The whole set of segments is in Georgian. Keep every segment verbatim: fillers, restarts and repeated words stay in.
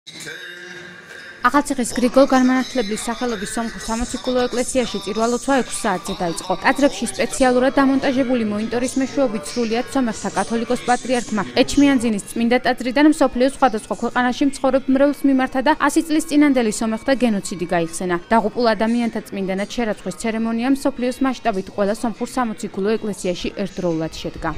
ახალციხის გრიგოლ განმანათლებლის სახელობის სომხურ სამოციქულო ეკლესიაში წირვალოცვა ექვსი საათზე დაიწყო. ტაძრებში სპეციალურად დამონტაჟებული მონიტორის მეშვეობით სრულიად სომეხთა კათოლიკოს პატრიარქმა ეჩმიანძინის წმინდა ტაძრიდან მსოფლიოს სხვადასხვა ქვეყანაში მცხოვრებ მრევლს მიმართა და ასი წლის წინანდელი სომეხთა გენოციდი გაიხსენა. დაღუპულ ადამიანთა წმინდანად შერაცხვის ცერემონია მსოფლიოს მასშტაბით ყველა სომხურ სამოციქულო ეკლესიაში ერთდროულად შედგა.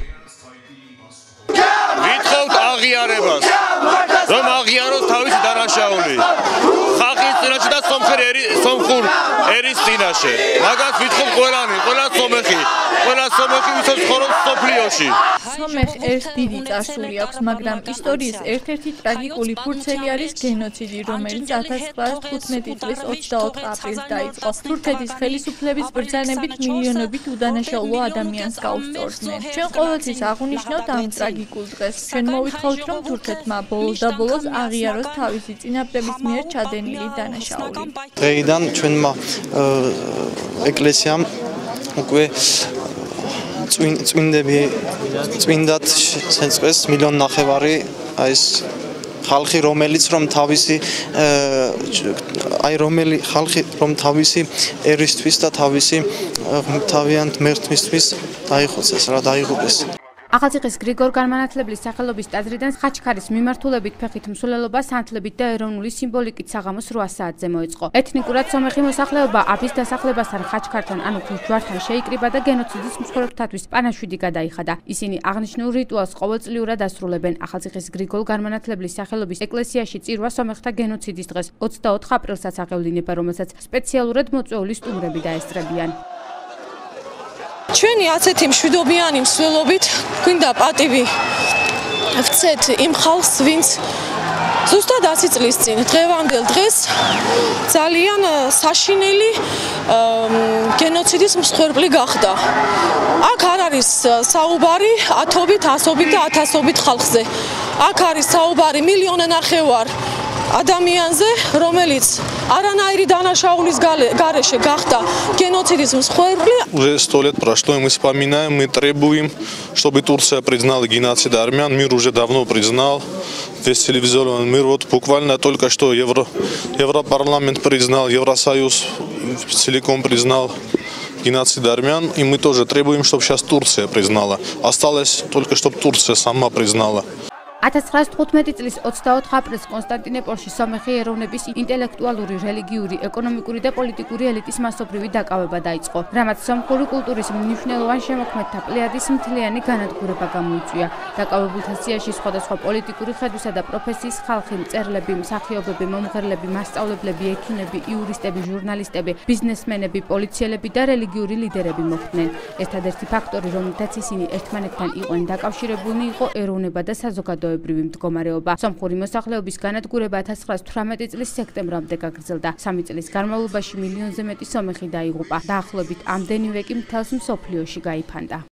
ვითხოვთ აღიარებას, რომ აღიაროს თავისი დანაშაული. ხალხის წინაშე და სომხურ ერის წინაშე. მაგას ვითხოვთ ყველანი, ყველა სომეხი, ყველა სომეხი ვისაც ცხოვრობს სოფლიოში. სომეხ ერთ დიდი წარსული აქვს, მაგრამ ისტორიის ერთ-ერთი ტრაგიკული ფურცელი არის გენოციდი, რომელიც ათას ცხრაას თხუთმეტი წლის ოცდაოთხ აპრილს დაიწყო. თურქეთის ხელისუფლების ბრძანებით მილიონობით უდანაშაულო ადამიანს გაუსწორდნენ. ჩვენ ყოველთვის აღვნიშნავთ ამ ტრაგიკულ დღეს. ჩვენ მოვითხოვთ, რომ თურქეთმა ბოლოს და ბოლოს აღიაროს თავისი წინაპრების მიერ ჩადენილი დანაშაული. დღეიდან ჩვენმა ეკლესიამ უკვე წმინდები წმინდად შეწყვეს მილიონ ნახევარი აი ეს ხალხი რომელიც რომ თავისი აი რომელი ხალხი რომ თავისი ერისთვის და თავისი თავიანთ მერთმისთვის დაიხოცეს რა დაიღუპეს. ახალციხის გრიგოლ განმანათლებლის სახელობის ტაძრიდან ხაჩქარის მიმართულებით ფეხით მსვლელობა სანთლებით და ეროვნული სიმბოლიკით საღამოს რვა საათზე მოეწყო. ეთნიკურად სომეხი მოსახლეობა აფის დასახლებასთან ხაჩქართან ანუ ჯვართან შეიკრიბა და გენოციდის მსხვერპლთათვის პანაშვიდი გადაიხადა. ისინი აღნიშნულ რიტუალს ყოველწლიურად ასრულებენ. ახალციხის გრიგოლ განმანათლებლის სახელობის ეკლესიაში წირვა სომეხთა გენოციდის დღეს ოცდაოთხ აპრილსაც აღევლინება, რომელსაც სპეციალურად მოწვეული სტუმრები დაესწრებიან. ჩვენი ასეთი მშვიდობიანი მსვლელობით გვინდა პატივი ვცეთ იმ ხალხს, ვინც ზუსტად ასი წლის წინ დღევანდელ დღეს ძალიან საშინელი გენოციდის მსხვერპლი გახდა. აქ არ არის საუბარი ათობით, ასობით და ათასობით ხალხზე. აქ არის საუბარი მილიონი ნახევარ ადამიანზე, რომელიც аранайри дანაშაულის გარეშე гахта геноцидис მსხვერპლი. Уже сто лет прошло, и мы вспоминаем, мы требуем, чтобы Турция признала геноцид армян. Мир уже давно признал. Весь телевизионный мир, вот буквально только что Евро, Европарламент признал, Евросоюз целиком признал геноцид армян. И мы тоже требуем, чтобы сейчас Турция признала. Осталось только, чтобы Турция сама признала. ათას ცხრაას თხუთმეტი წლის ოცდაოთხ აპრილს კონსტანტინოპოლში სომეხი ეროვნების ინტელექტუალური, რელიგიური, ეკონომიკური და პოლიტიკური ელიტის მასობრივი დაკავება დაიწყო, რამაც სომხური კულტურის მნიშვნელოვან შემოქმედთა პლეიადის მთლიანი განადგურება გამოიწვია. დაკავებულთა სიაში სხვადასხვა პოლიტიკური ხედვისა და პროფესიის ხალხი, მწერლები, მსახიობები, მომღერლები, მასწავლებლები, ექიმები, იურისტები, ჟურნალისტები, ბიზნესმენები, პოლიციელები და რელიგიური ლიდერები მოხვდნენ. ერთადერთი ფაქტორი, რომელთაც ისინი ერთმანეთთან იყვნენ დაკავშირებულნი, იყო ეროვნება და საზოგადოებრივი მდგომარეობა. სომხური მოსახლეობის განადგურება ათას ცხრაას თვრამეტი წლის სექტემბრამდე გაგრძელდა. სამი წლის განმავლობაში მილიონზე მეტი სომეხი დაიღუპა. დაახლოებით ამდენივე კი მთელს მსოფლიოში გაიფანტა.